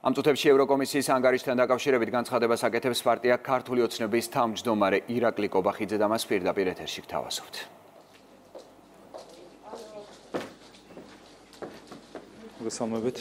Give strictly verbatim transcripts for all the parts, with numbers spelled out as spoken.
ამ წუთებში ევროკომისიის ანგარიშთან დაკავშირებით განცხადებას აკეთებს პარტია ქართული ოცნების თავმჯდომარე ირაკლი კობახიძე და მას პირდაპირ ეთერში გთავაზობთ. მოგესალმებით.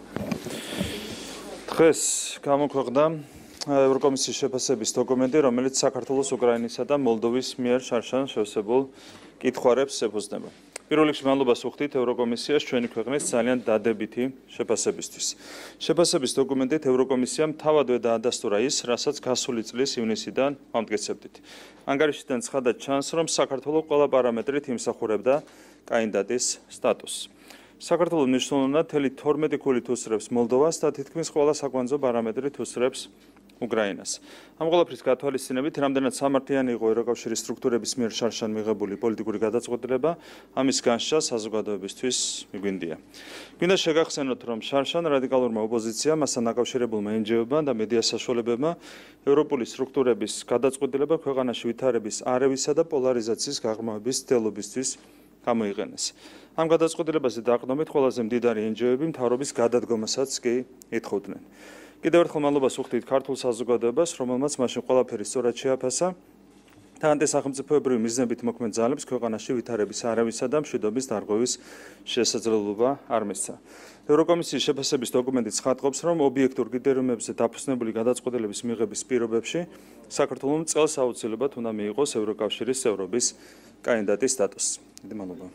დღეს გამოქვეყნდა ევროკომისიის შეფასების დოკუმენტი, რომელიც საქართველოს, უკრაინისა და მოლდოვის მიერ შარშან შევსებულ კითხვარებს ეფუძნება. პირველ რიგში მადლობას ვუხდით ევროკომისიას ჩვენი ქვეყნის ძალიან დადებითი შეფასებისთვის. შეფასების დოკუმენტით ევროკომისიამ თავადვე დაადასტურა ის, რასაც გასული წლის ივნისიდან ამტკიცებდით. ანგარიშიდან ცხადად ჩანს, რომ საქართველოს ყველა პარამეტრით იმსახურებდა კანდიდატის სტატუსს. საქართველოს მნიშვნელოვნად მთელი თორმეტი ქულით უსწრებს მოლდოვას და თითქმის ყველა საკვანძო პარამეტრით უსწრებს უკრაინას. ამ ყველაფრის გათვალისწინებით, რამდენად სამართლიანი იყო ევროკავშირის სტრუქტურების მიერ შარშან მიღებული პოლიტიკური გადაწყვეტილება, ამის განშა საზოგადოებისთვის მიგვინდია. გვინდა შეგახსენოთ, რომ შარშან რადიკალურმა ოპოზიციამ, მასთან დაკავშირებულმა εν ჯი ო-ებმა და მედია საშუალებებმა ევროპული სტრუქტურების გადაწყვეტილება ქვეყანაში ვითარების არევისა და პოლარიზაციის გაღრმავების მცდელობისთვის გამოიყენეს. ამ გადაწყვეტილებაზე დაყრდნობით ყველაზე მდიდარი εν ჯი ო-ები მთავრობის გადადგომასაც კი ითხოვდნენ. კიდევ ერთხელ მადლობას ვუხდით ქართულ საზოგადოებას, რომელმაც მაშინ ყველაფერი სწორად შეაფასა და ანტისახელმწიფოებრივი მიზნებით მოქმედ ძალებს ქვეყანაში ვითარების არავისა და მშვიდობის დარღვევის შესაძლებლობა არ მისცა. ევროკომისიის შეფასების დოკუმენტი ცხადყოფს, რომ ობიექტურ კრიტერიუმებზე დაფუძნებული გადაწყვეტილების მიღების პირობებში საქართველოს წელს აუცილებლად უნდა მიიღოს ევროკავშირის წევრობის კანდიდატის სტატუსი. დიდი მადლობა.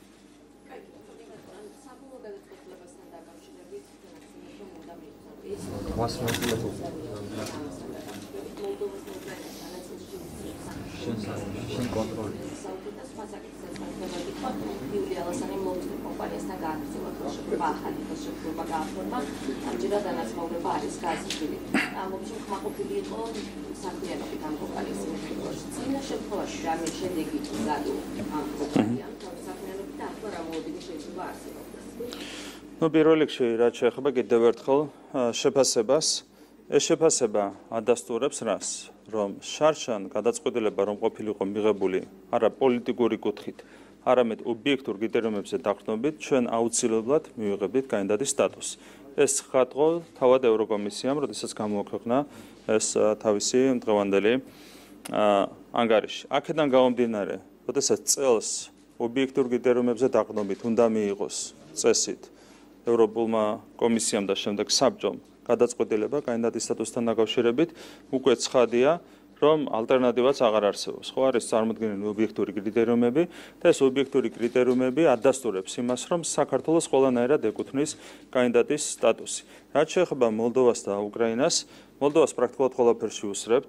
Ну, პირველ რიგში, რაც შეეხება კიდევ ერთხელ შეფასებას, ეს შეფასება ადასტურებს რას, რომ შარშან გადაწყვეტილება რომ ყოფილიყო მიღებული არა პოლიტიკური კუთხით, არამედ ობიექტურ კრიტერიუმებზე დაყრდნობით, ჩვენ აუცილებლად მივიღებდით კანდიდატის სტატუსს. ეს ცხადყო თავად ევროკომისიამ, როდესაც გამოაქვეყნა ეს თავისი დღევანდელი ანგარიში. აქედან გამომდინარე, როდესაც წელს ობიექტურ კრიტერიუმებზე დაყრდნობით უნდა მიიღოს წესით ევროპულმა კომისიამ და შემდეგ საბჭომ გადაწყვეტილება კანდიდატის სტატუსთან დაკავშირებით, უკვე ცხადია, რომ ალტერნატივაც აღარ არსებობს. ხო არის წარმოდგენილი ობიექტური კრიტერიუმები და ეს ობიექტური კრიტერიუმები ადასტურებს იმას, რომ საქართველოს ყველანაირად ეკუთვნის კანდიდატის სტატუსი. რაც შეეხება მოლდოვას და უკრაინას, მოლდოვას პრაქტიკულად ყველაფერში უსწრებთ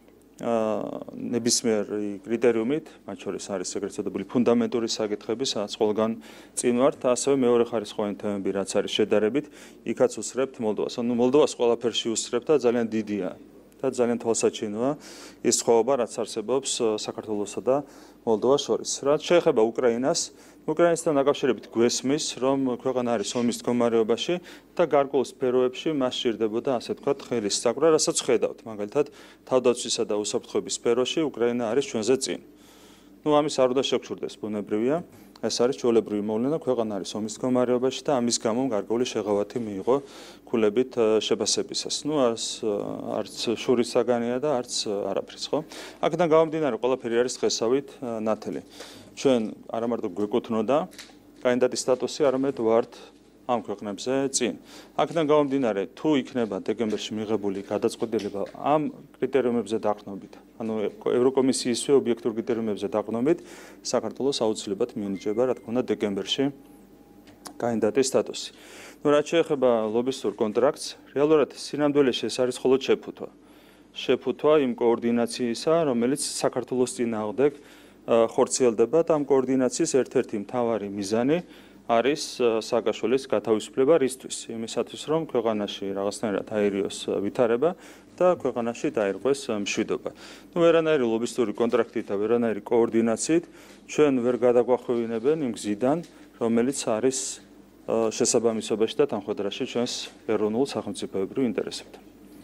ნებისმიერი კრიტერიუმით, მათ შორის არის ეგრეთ წოდებული ფუნდამენტური საკითხები, სადაც ყველგან წინ ვართ, ასევე მეორე ხარისხოვანი თემები, რაც არის შედარებით, იქაც უსწრებთ მოლდოვას. ანუ მოლდოვას ყველაფერში უსწრებთ და ძალიან დიდია და ძალიან თვალსაჩინოა ის სხვაობა, რაც არსებობს საქართველოსა და მოლდოვას შორის. რაც შეეხება უკრაინას, უკრაინასთან დაკავშირებით გვესმის, რომ ქვეყანა არის ომის მდგომარეობაში და გარკვეულ სფეროებში მას სჭირდებოდა, ასე ვთქვათ, ხელის წაკვრა, რასაც ხედავთ. მაგალითად, თავდაცვისა და უსაფრთხოების სფეროში უკრაინა არის ჩვენზე წინ. ნუ ამის არ უნდა შეგჩურდეს, ბუნებრივია. ეს არის ჩვეულებრივი მოვლენა, ქვეყანა არის ომის მდგომარეობაში და ამის გამო გარკვეული შეღავათი მიიღო ქულებით შეფასებისას. ნუ არც შურის საგანია და არც არაფრის, ხო? აქედან გამომდინარე, ყველაფერი არის დღესავით ნათელი. ჩვენ არა მარტო გვეკუთვნოდა კანდიდატის სტატუსი, არამედ ვართ ამ ქვეყნებზე წინ. აქედან გამომდინარე, თუ იქნება დეკემბერში მიღებული გადაწყვეტილება ამ კრიტერიუმებზე დაყრდნობით, ანუ ევროკომისიისვე ობიექტურ კრიტერიუმებზე დაყრდნობით, საქართველოს აუცილებლად მიენიჭება, რა თქმა უნდა, დეკემბერში კანდიდატის სტატუსი. ნუ რაც შეეხება ლობისტურ კონტრაქტს, რეალურად სინამდვილეში ეს არის მხოლოდ შეფუთვა. შეფუთვა იმ კოორდინაციისა, რომელიც საქართველოს წინააღმდეგ ხორციელდება და ამ კოორდინაციის ერთ-ერთი მთავარი მიზანი არის სააკაშვილის გათავისუფლება რისთვის? იმისათვის, რომ ქვეყანაში რაღაცნაირად აერიოს ვითარება და ქვეყანაში დაირღვეს მშვიდობა. ნუ ვერანაირი ლობისტური კონტრაქტით და ვერანაირი კოორდინაციით ჩვენ ვერ გადაგვახვევინებენ იმ გზიდან, რომელიც არის შესაბამისობაში და თანხმდრაში ჩვენს ეროვნულ სახელმწიფოებრივ ინტერესებთან.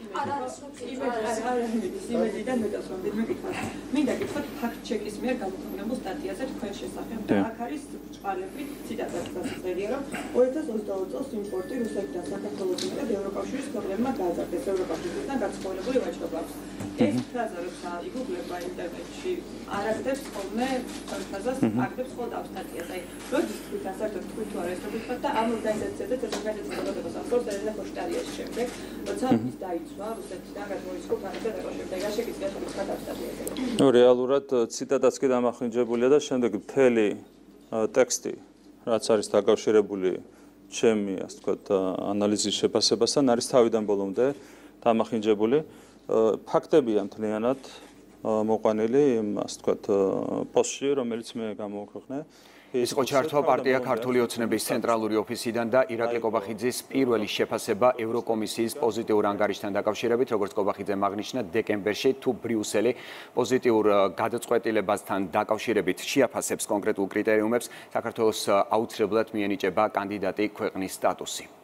იმედიდან მეთანხმებით მეკითხა. მინდა გითხრათ ფაქტ-ჩეკის მიერ გამოქვეყნებულ სტატიაზე თქვენ შესახებ და აქ არის წყალები ციტატაც დაწერილია რომ ორი ათას ოცდაოთხ წელს იმპორტი რუსეთიდან საქართველოს მიერ ევროკავშირის ქვეყნებმა გააზარდეს ევროკავშირისგან გაცხოვებული ვაჭრობა. ეს ფრაზა როცა იგუგლება ინტერნეტში არაგდებს ხოლმე ფრაზას აგდებს ხოლმე ამ სტატიას. აი როდის თქვით ასარტო თქვით თუ არა ეს რო გითხრათ და ამ ორგანიზაციაზე ეს ორგანიზაცია მოხდება საფრთხეს და პოშტარიას შემდეგ როცა ის დაიცვა რუსეთიდან გადმოიწყო ფაქტად ეკავშირდა გაშეკის გაშეკის სტატიაზე. ნუ რეალურად ციტატაც კი დამახინჯებულია და შემდეგ მთელი ტექსტი რაც არის დაკავშირებული ჩემი ასე ვთქვათ ანალიზის შეფასებასთან არის თავიდან ბოლომდე დამახინჯებული. ფაქტებია მთლიანად მოყვანილი ასე ვთქვათ პოსტში რომელიც მე გამოვაქვეყნე. ის იყო ჩართვა პარტია ქართული ოცნების ცენტრალური ოფისიდან და ირაკლი კობახიძის პირველი შეფასება ევროკომისიის პოზიტიურ ანგარიშთან დაკავშირებით, როგორც კობახიძემ აღნიშნა დეკემბერში თუ ბრიუსელი პოზიტიურ გადაწყვეტილებასთან დაკავშირებით შეაფასებს კონკრეტულ კრიტერიუმებს, საქართველოს აუცილებლად მიენიჭება კანდიდატი ქვეყნის სტატუსი.